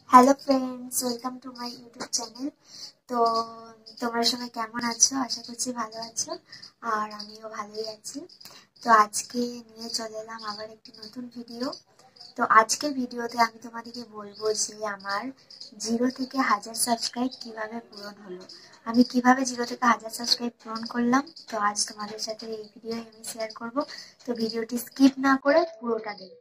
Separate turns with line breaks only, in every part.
Hello friends, welcome to my YouTube channel. তো তোমরা সবাই কেমন আছো? আশা করছি ভালো আছো, আর আমিও ভালোই আছি। তো আজকে নিয়ে চলে এলাম আবার একটি নতুন ভিডিও। তো আজকের ভিডিওতে আমি তোমাদেরকে বলবো যে আমার 0 থেকে 1000 সাবস্ক্রাইব কিভাবে পূরণ হলো, আমি কিভাবে 0 থেকে 1000 সাবস্ক্রাইব পূরণ করলাম। তো আজ তোমাদের সাথে এই ভিডিও আমি শেয়ার করব। তো ভিডিওটি স্কিপ না করে পুরোটা দেখবে।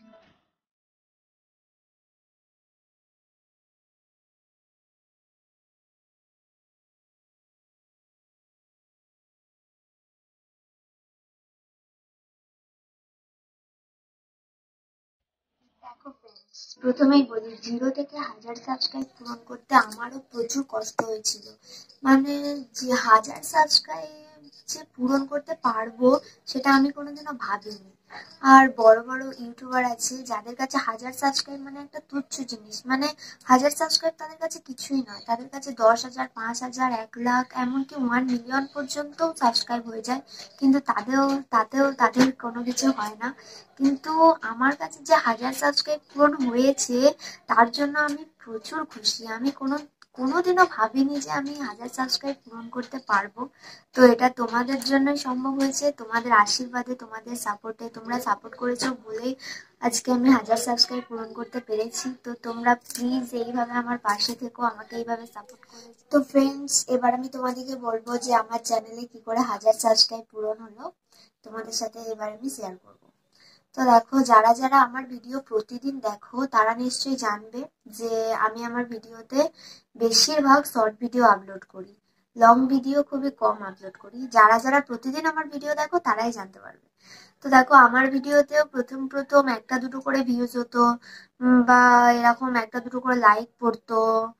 দেখো ফ্রেন্ডস, প্রথমেই বলি 0 থেকে 1000 সাবস্ক্রাইব পূরণ করতে আমারও প্রচুর কষ্ট হয়েছিল। মানে যে 1000 সাবস্ক্রাইব যে পূরণ করতে পারবো সেটা আমি কোনোদিনও ভাবিনি। আর বড় বড় ইউটিউবার আছে যাদের কাছে 1000 সাবস্ক্রাইব মানে একটা তুচ্ছ জিনিস, মানে 1000 সাবস্ক্রাইব তাদের কাছে কিছুই নয়, তাদের কাছে 10,000, 5,000, 1 লাখ, এমনকি 1 মিলিয়ন পর্যন্ত সাবস্ক্রাইব হয়ে যায়। কিন্তু তাতেও তাদের কোনো কিছু হয় না। কিন্তু আমার কাছে যে 1000 সাবস্ক্রাইব পূরণ হয়েছে তার জন্য আমি প্রচুর খুশি। আমি কোনোদিনও ভাবিনি যে আমি 1000 সাবস্ক্রাইব পূরণ করতে পারবো। তো এটা তোমাদের জন্যই সম্ভব হয়েছে, তোমাদের আশীর্বাদে, তোমাদের সাপোর্টে। তোমরা সাপোর্ট করেছো বলেই আজকে আমি 1000 সাবস্ক্রাইব পূরণ করতে পেরেছি। তো তোমরা প্লিজ এইভাবে আমার পাশে থেকো, আমাকে এইভাবে সাপোর্ট করে। তো ফ্রেন্ডস, এবার আমি তোমাদেরকে বলবো যে আমার চ্যানেলে কি করে 1000 সাবস্ক্রাইব পূরণ হলো, তোমাদের সাথে এবার আমি শেয়ার করবো। তো দেখো, যারা যারা আমার ভিডিও প্রতিদিন দেখো তারা নিশ্চয়ই জানবে যে আমি আমার ভিডিওতে বেশিরভাগ শর্ট ভিডিও আপলোড করি, লং ভিডিও খুবই কম আপলোড করি। যারা যারা প্রতিদিন আমার ভিডিও দেখো তারাই জানতে পারবে। তো দেখো, আমার ভিডিওতেও প্রথম প্রথম একটা দুটো করে ভিউজ হতো, বা এরকম একটা দুটো করে লাইক পড়তো।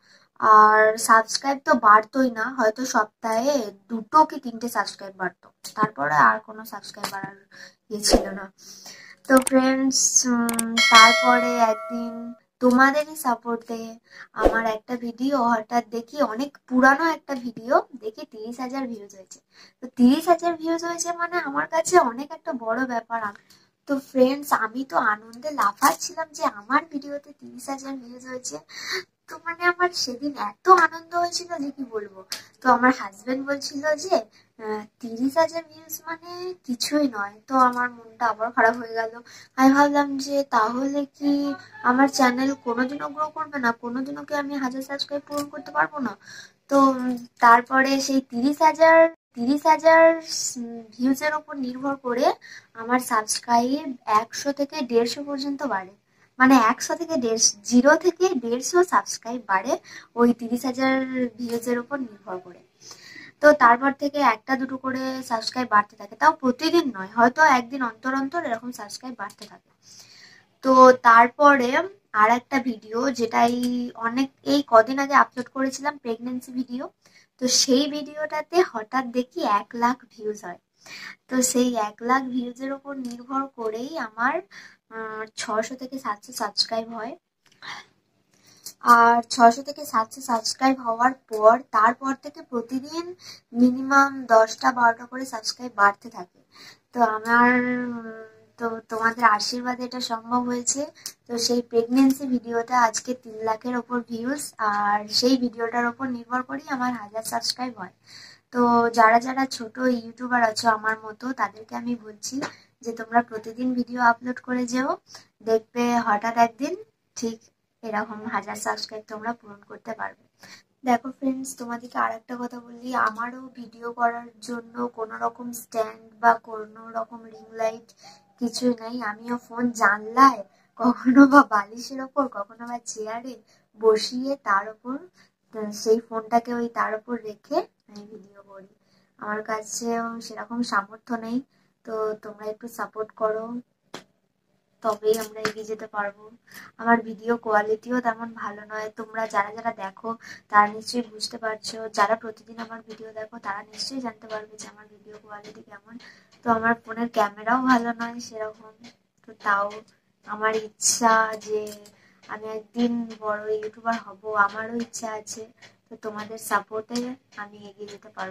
আর সাবস্ক্রাইব তো বাড়তোই না, হয়তো সপ্তাহে 2 কি 3টে সাবস্ক্রাইব বাড়তো, তারপরে আর কোনো সাবস্ক্রাইব বাড়ার ইয়ে ছিল না। তো ফ্রেন্ডস, তারপরে একদিন তোমাদেরই সাপোর্টে আমার একটা ভিডিও হঠাৎ দেখি, অনেক পুরানো একটা ভিডিও দেখি 30,000 ভিউজ হয়েছে। তো 30,000 ভিউজ হয়েছে মানে আমার কাছে অনেক একটা বড় ব্যাপার। তো ফ্রেন্ডস, আমি তো আনন্দে লাফাচ্ছিলাম যে আমার ভিডিওতে 30,000 ভিউজ হয়েছে। তো মানে আমার সেদিন এত আনন্দ হয়েছিল যে কি বলবো। তো আমার হাজবেন্ড বলছিল যে 30,000 ভিউজ মানে কিছুই নয়। তো আমার মনটা আবার খারাপ হয়ে গেল। আমি ভাবলাম যে তাহলে কি আমার চ্যানেল কোনোদিনও গ্রো করবে না, কোনোদিনও কি আমি 1000 সাবস্ক্রাইব পূরণ করতে পারবো না। তো তারপরে সেই 30,000 ভিউজের ওপর নির্ভর করে আমার সাবস্ক্রাইব 100 থেকে 150 পর্যন্ত বাড়ে। মানে 100 থেকে 150, 0 থেকে 150 সাবস্ক্রাইব বাড়ে ওই 30,000 ভিউজের উপর নির্ভর করে। তো তারপর থেকে একটা দুটো করে সাবস্ক্রাইব বাড়তে থাকে, তাও প্রতিদিন নয়, হয়তো একদিন অন্তর অন্তর এরকম সাবস্ক্রাইব বাড়তে থাকে। তো তারপরে আর একটা ভিডিও, যেটা এই কদিন আগে আপলোড করেছিলাম, প্রেগনেন্সি ভিডিও। তো সেই ভিডিওটাতে হঠাৎ দেখি 1 লাখ ভিউজ হয়। তো সেই 1 লাখ ভিউজের উপর নির্ভর করেই আমার 600 থেকে 700 সাবস্ক্রাইব হয়। আর 600 থেকে 700 সাবস্ক্রাইব হওয়ার পর তারপর থেকে প্রতিদিন মিনিমাম 10টা 12টা করে সাবস্ক্রাইব বাড়তে থাকে। তো আমার তো তোমাদের আশীর্বাদে এটা সম্ভব হয়েছে। তো সেই প্রেগনেন্সি ভিডিওটা আজকে 3 লাখের ওপর ভিউজ, আর সেই ভিডিওটার ওপর নির্ভর করেই আমার 1000 সাবস্ক্রাইব হয়। তো যারা যারা ছোট ইউটিউবার আছো আমার মতো, তাদেরকে আমি বলছি যে তোমরা প্রতিদিন ভিডিও আপলোড করে যেও, দেখবে হঠাৎ একদিন ঠিক এরকম 1000 সাবস্ক্রাইব তোমরা পূরণ করতে পারবে। দেখো ফ্রেন্ডস, তোমাদেরকে আর একটা কথা বলি, আমারও ভিডিও করার জন্য কোনো রকম স্ট্যান্ড বা কোনো রকম রিং লাইট কিছুই নাই। আমিও ফোন জানলায়, কখনো বা বালিশের ওপর, কখনো বা চেয়ারে বসিয়ে তার উপর সেই ফোনটাকে তার উপর রেখে আমি ভিডিও করি। আমার কাছেও সেরকম সামর্থ্য নেই। তো তোমরা একটু সাপোর্ট করো, তবেই আমরা এগিয়ে যেতে পারবো। আমার ভিডিও কোয়ালিটিও তেমন ভালো নয়, তোমরা যারা যারা দেখো তারা নিশ্চয়ই বুঝতে পারছো। যারা প্রতিদিন আমার ভিডিও দেখো তারা নিশ্চয়ই জানতে পারবে যে আমার ভিডিও কোয়ালিটি কেমন। তো আমার ফোনের ক্যামেরাও ভালো নয় সেরকম। তো তাও আমার ইচ্ছা যে আমি একদিন বড় ইউটিউবার হব, আমারও ইচ্ছা আছে। তো তোমাদের সাপোর্টে আমি এগিয়ে যেতে পারবো।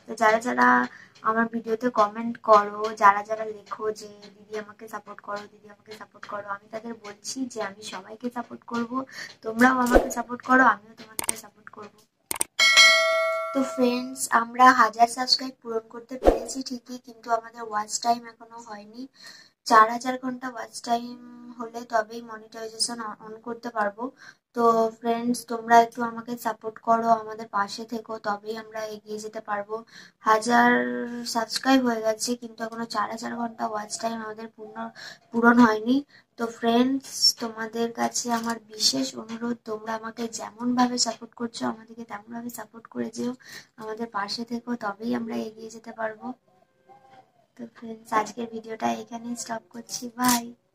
তো যারা যারা আমার ভিডিওতে কমেন্ট করো, যারা যারা লেখো যে দিদি আমাকে সাপোর্ট করো, দিদি আমাকে সাপোর্ট করো, আমি তাদের বলছি যে আমি সবাইকে সাপোর্ট করব। তোমরাও আমাকে সাপোর্ট করো, আমিও তোমাদেরকে সাপোর্ট করব। তো ফ্রেন্ডস, আমরা 1000 সাবস্ক্রাইব পূরণ করতে পেরেছি ঠিকই, কিন্তু আমাদের ওয়াচ টাইম এখনো হয়নি। 4000 ঘন্টা ওয়াচ টাইম হলে তবেই মনিটাইজেশন অন করতে পারবো। তো ফ্রেন্ডস, তোমরা একটু আমাকে সাপোর্ট করো, আমাদের পাশে থেকো, তবেই আমরা এগিয়ে যেতে পারবো। 1000 সাবস্ক্রাইব হয়ে গেছে, কিন্তু এখনো 4000 ঘন্টা ওয়াচ টাইম আমাদের পূরণ হয়নি। তো ফ্রেন্ডস, তোমাদের কাছে আমার বিশেষ অনুরোধ, তোমরা আমাকে যেমনভাবে সাপোর্ট করছো আমাদেরকে তেমনভাবে সাপোর্ট করে যেও, আমাদের পাশে থেকো, তবেই আমরা এগিয়ে যেতে পারবো। তো ফ্রেন্ডস, আজকের ভিডিওটা এখানেই স্টপ করছি। বাই।